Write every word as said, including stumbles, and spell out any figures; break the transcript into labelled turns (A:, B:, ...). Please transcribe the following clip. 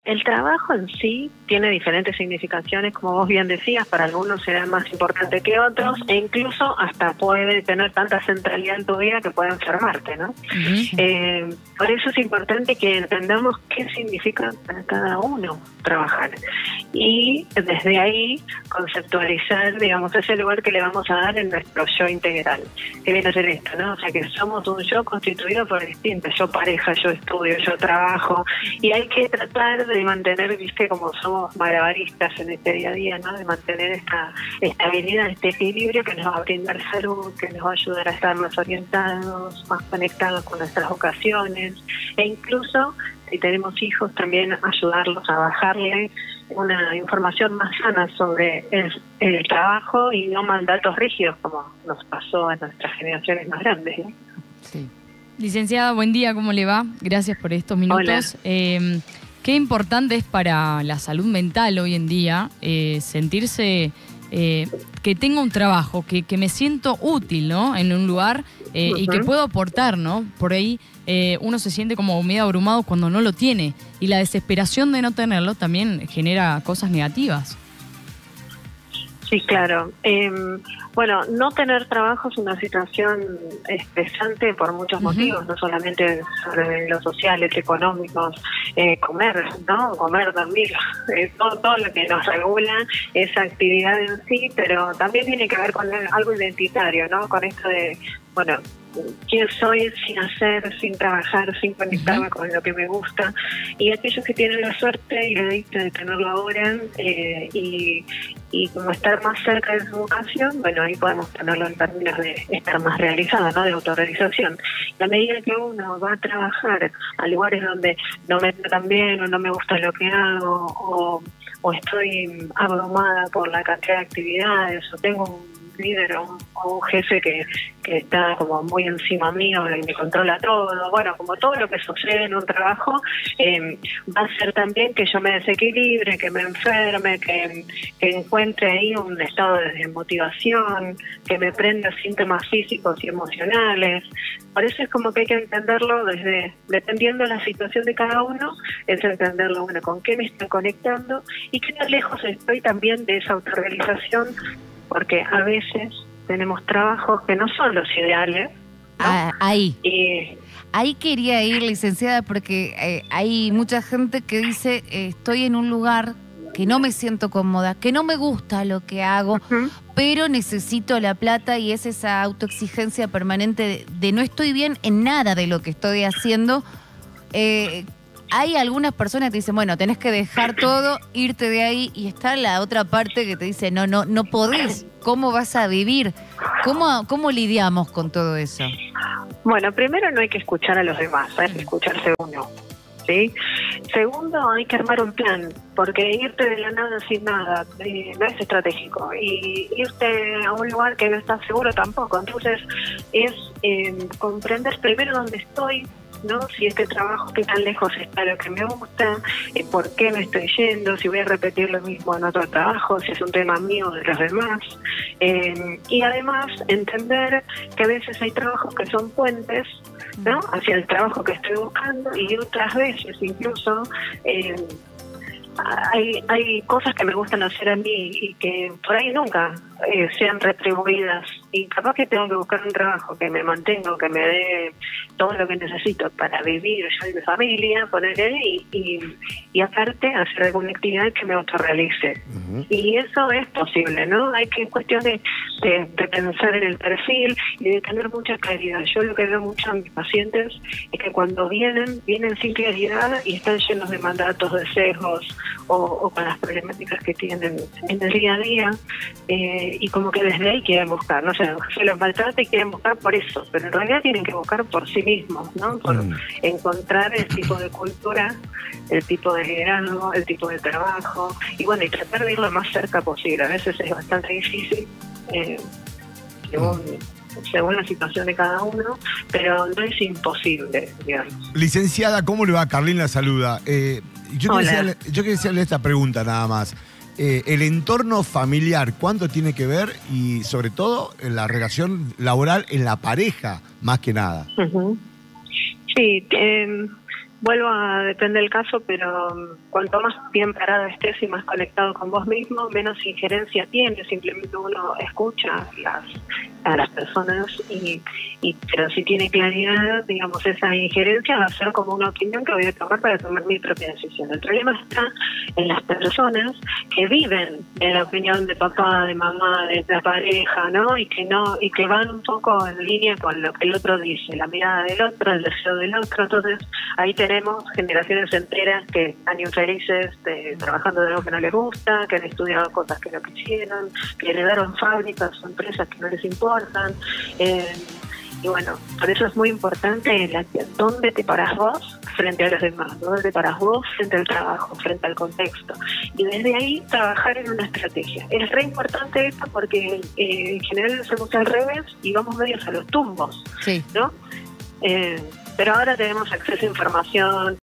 A: El trabajo en sí tiene diferentes significaciones, como vos bien decías, para algunos será más importante que otros, e incluso hasta puede tener tanta centralidad en tu vida que puede enfermarte, ¿no? Uh-huh. eh, por eso es importante que entendamos qué significa para cada uno trabajar. Y desde ahí conceptualizar, digamos, ese lugar que le vamos a dar en nuestro yo integral. Que viene a ser esto, ¿no? O sea, que somos un yo constituido por distintos. Yo pareja, yo estudio, yo trabajo. Y hay que tratar de mantener, viste, como somos malabaristas en este día a día, ¿no? De mantener esta estabilidad, este equilibrio que nos va a brindar salud, que nos va a ayudar a estar más orientados, más conectados con nuestras vocaciones. E incluso, si tenemos hijos, también ayudarlos a bajarle una información más sana sobre el, el trabajo y no mandatos rígidos como nos pasó a nuestras generaciones más grandes, ¿no?
B: Sí. Licenciada, buen día, ¿cómo le va? Gracias por estos minutos. Eh, qué importante es para la salud mental hoy en día eh, sentirse eh, que tengo un trabajo, que, que me siento útil, ¿no? En un lugar eh, uh-huh. y que puedo aportar, ¿no? Por ahí eh, uno se siente como medio abrumado cuando no lo tiene. Y la desesperación de no tenerlo también genera cosas negativas.
A: Sí, claro. Eh, bueno, no tener trabajo es una situación estresante por muchos uh-huh. motivos, no solamente sobre los sociales, económicos, eh, comer, ¿no? Comer, dormir, eh, todo, todo lo que nos regula esa actividad en sí, pero también tiene que ver con algo identitario, ¿no? Con esto de, bueno, quién soy sin hacer, sin trabajar, sin conectarme uh-huh. con lo que me gusta. Y aquellos que tienen la suerte y la dicha de tenerlo ahora eh, y, y como estar más cerca de su vocación, bueno, ahí podemos tenerlo en términos de estar más realizado, ¿no? De autorrealización. Y a medida que uno va a trabajar a lugares donde no me tratan bien o no me gusta lo que hago o, o estoy abrumada por la cantidad de actividades o tengo un líder o un, o un jefe que, que está como muy encima mío y me controla todo, bueno, como todo lo que sucede en un trabajo, eh, va a hacer también que yo me desequilibre, que me enferme, que, que encuentre ahí un estado de desmotivación, que me prenda síntomas físicos y emocionales. Por eso es como que hay que entenderlo desde, dependiendo de la situación de cada uno, es entenderlo, bueno, con qué me estoy conectando y qué tan lejos estoy también de esa autorrealización, porque a veces tenemos trabajos que no son los ideales, ¿no?
C: Ah, ahí.
A: Y,
C: ahí quería ir, licenciada, porque eh, hay mucha gente que dice, eh, estoy en un lugar que no me siento cómoda, que no me gusta lo que hago, uh-huh. pero necesito la plata, y es esa autoexigencia permanente de, de no estoy bien en nada de lo que estoy haciendo. Eh, Hay algunas personas que dicen, bueno, tenés que dejar todo, irte de ahí, y está la otra parte que te dice, no, no, no podés, ¿cómo vas a vivir? ¿Cómo, cómo lidiamos con todo eso?
A: Bueno, primero no hay que escuchar a los demás, hay que escucharse uno, ¿sí? Segundo, hay que armar un plan, porque irte de la nada sin nada eh, no es estratégico, y irte a un lugar que no estás seguro tampoco. Entonces es eh, comprender primero dónde estoy, ¿no? Si este trabajo, qué tan lejos está lo que me gusta, eh, por qué me estoy yendo, si voy a repetir lo mismo en otro trabajo, si es un tema mío de los demás. Eh, y además entender que a veces hay trabajos que son puentes, ¿no? Hacia el trabajo que estoy buscando, y otras veces incluso eh, hay, hay cosas que me gustan hacer a mí y que por ahí nunca eh, sean retribuidas, y capaz que tengo que buscar un trabajo que me mantenga, que me dé todo lo que necesito para vivir yo y mi familia, ponerle y, y, y aparte hacer alguna actividad que me autorrealice. Uh-huh. Y eso es posible, ¿no? Hay que cuestión de, de, de pensar en el perfil y de tener mucha claridad. Yo lo que veo mucho en mis pacientes es que cuando vienen, vienen sin claridad y están llenos de mandatos, de sesgos o, o con las problemáticas que tienen en el día a día, eh, y como que desde ahí quieren buscar, no sé, se los maltrata y quieren buscar por eso, pero en realidad tienen que buscar por sí mismos, ¿no? Por mm. encontrar el tipo de cultura, el tipo de liderazgo, el tipo de trabajo, y bueno, y tratar de ir lo más cerca posible. A veces es bastante difícil, eh, según, según la situación de cada uno, pero no es imposible, digamos.
D: Licenciada, ¿cómo le va? Carlín la saluda. Eh, yo, quería hacerle, yo quería hacerle esta pregunta nada más. Eh, el entorno familiar, ¿cuánto tiene que ver? Y sobre todo en la relación laboral en la pareja, más que nada.
A: Uh-huh. Sí, eh, vuelvo a depender del caso, pero cuanto más bien parado estés y más conectado con vos mismo, menos injerencia tiene. Simplemente uno escucha las, a las personas y, y pero si tiene claridad, digamos, esa injerencia va a ser como una opinión que voy a tomar para tomar mi propia decisión. El problema está en las personas que viven en la opinión de papá, de mamá, de la pareja, ¿no? Y que no y que van un poco en línea con lo que el otro dice, la mirada del otro, el deseo del otro. Entonces ahí tenemos generaciones enteras que están infelices de, trabajando de algo que no les gusta, que han estudiado cosas que no quisieron, que heredaron fábricas o empresas que no les importan. Eh, y bueno, por eso es muy importante la, dónde te paras vos frente a los demás, dónde te paras vos frente al trabajo, frente al contexto. Y desde ahí trabajar en una estrategia. Es re importante esto porque eh, en general hacemos al revés y vamos medios a los tumbos,
C: sí.
A: ¿no? Eh, pero ahora tenemos acceso a información,